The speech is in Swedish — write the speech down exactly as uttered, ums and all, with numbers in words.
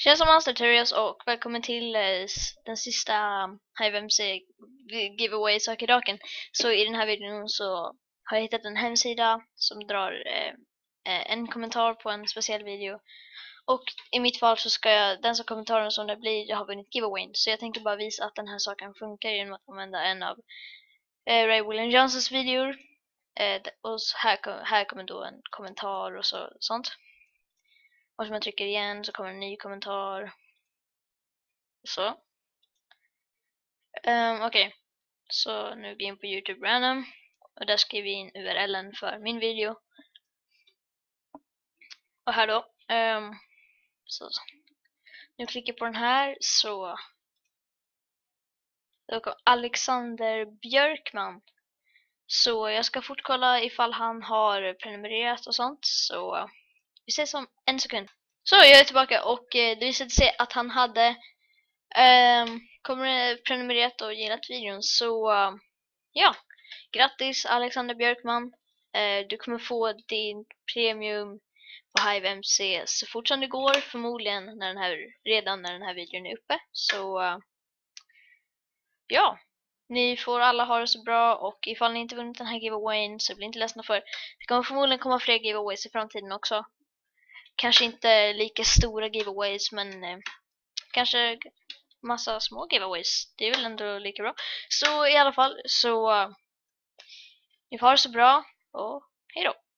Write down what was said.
Tjena som Monster och välkommen till eh, den sista Hive M C giveaway sakerdagen. Så i den här videon så har jag hittat en hemsida som drar eh, en kommentar på en speciell video. Och i mitt fall så ska jag, den som kommentaren som det blir, jag har vunnit giveawayn. Så jag tänkte bara visa att den här saken funkar genom att använda en av eh, Ray William Johnsons videor. Eh, och här, här kommer då en kommentar och så, sånt. Och som jag trycker igen så kommer en ny kommentar. Så. Um, Okej. Okay. Så nu går jag in på YouTube random. Och där skriver vi in U R L:en för min video. Och här då. Um, så. Nu klickar jag på den här så. Då kommer Alexander Björkman. Så jag ska fort kolla ifall han har prenumererat och sånt. Så vi ses om en sekund. Så jag är tillbaka och eh, det visade sig att han hade Um, kommer prenumererat och gillat videon. Så uh, ja, grattis Alexander Björkman. Uh, du kommer få din premium på Hive M C så fort som det går, förmodligen när den här, redan när den här videon är uppe. Så uh, ja, ni får alla ha det så bra. Och ifall ni inte vunnit den här giveawayn så blir inte ledsna, för det kommer förmodligen komma fler giveaways i framtiden också. Kanske inte lika stora giveaways, men uh, kanske massa små giveaways. Det är väl ändå lika bra. Så i alla fall så uh, ni får ha det så bra och hej då.